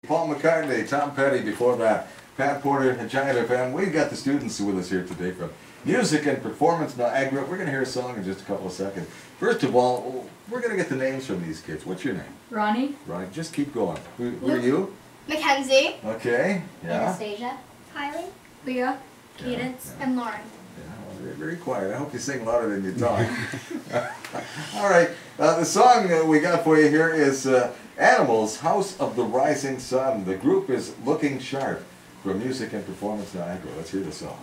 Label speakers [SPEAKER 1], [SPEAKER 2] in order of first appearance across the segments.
[SPEAKER 1] Paul McCartney, Tom Petty before that, Pat Porter, Giant FM. We've got the students with us here today from Music and Performance Niagara. We're going to hear a song in just a couple of seconds. First of all, we're going to get the names from these kids. What's your name?
[SPEAKER 2] Ronnie.
[SPEAKER 1] Ronnie, just keep going. Who are you?
[SPEAKER 3] Mackenzie.
[SPEAKER 1] Okay, yeah.
[SPEAKER 3] Anastasia. Kylie. Leah. Cadence.
[SPEAKER 1] Yeah.
[SPEAKER 3] And Lauren.
[SPEAKER 1] Yeah, well, they're very quiet. I hope you sing louder than you talk. All right, the song we got for you here is Animals, House of the Rising Sun. The group is Looking Sharp from Music and Performance Niagara. Let's hear the song.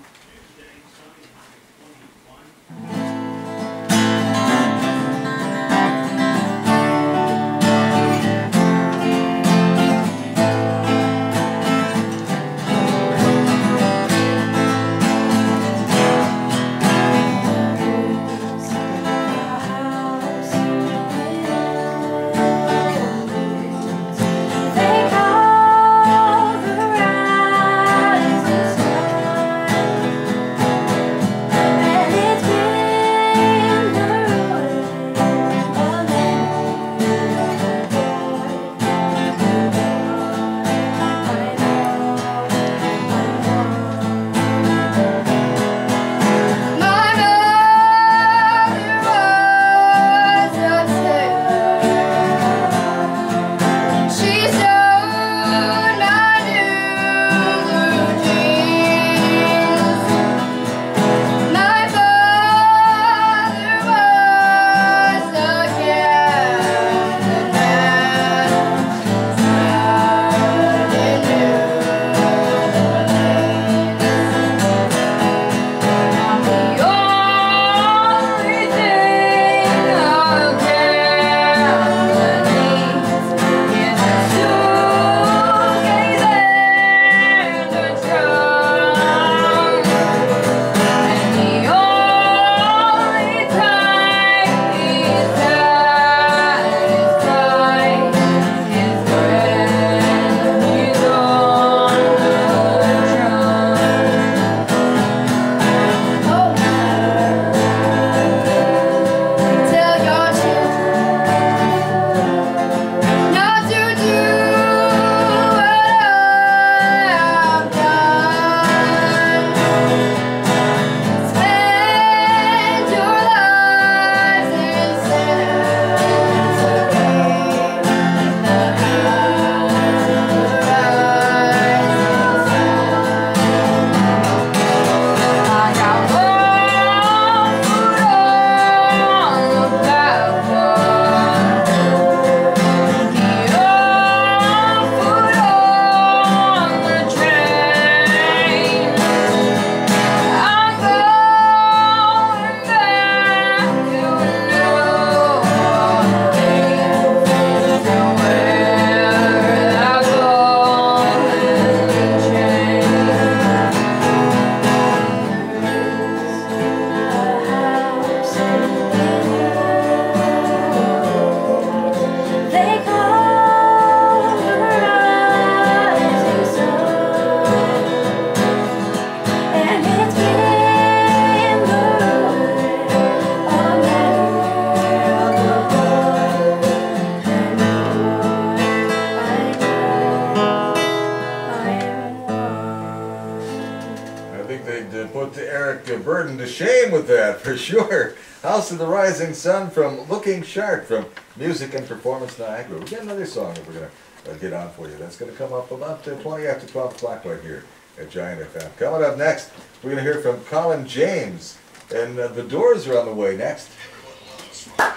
[SPEAKER 1] Put Eric Burden to shame with that, for sure. House of the Rising Sun from Looking Sharp from Music and Performance Niagara. We've got another song that we're going to get on for you. That's going to come up about 20 after 12 o'clock right here at Giant FM. Coming up next, we're going to hear from Colin James. And the Doors are on the way next.